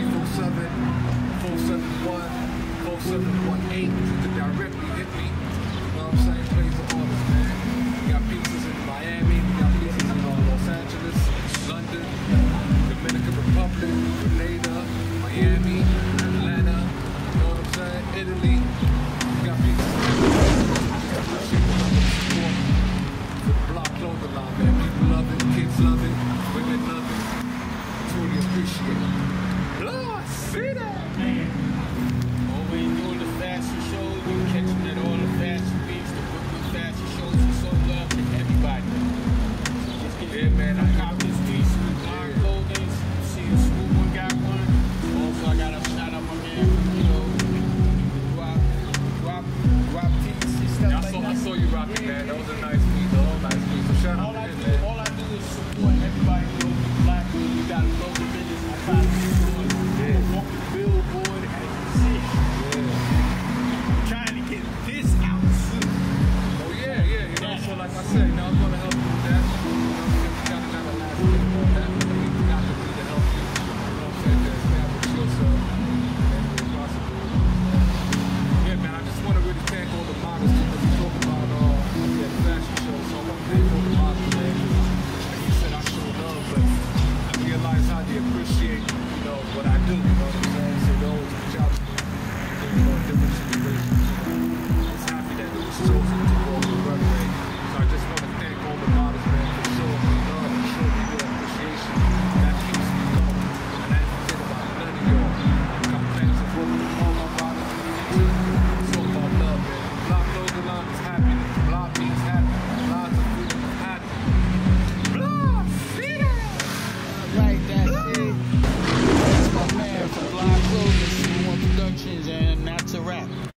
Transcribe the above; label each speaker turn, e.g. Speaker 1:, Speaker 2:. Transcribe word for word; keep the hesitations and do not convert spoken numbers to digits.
Speaker 1: four seven, four seven one, four seven one eight. You can directly hit me. You know what I'm saying? Plays the artist, man. We got pieces in Miami, we got pieces in uh, Los Angeles, London, Dominican Republic, Grenada, Miami, Atlanta, you know what I'm saying? Italy.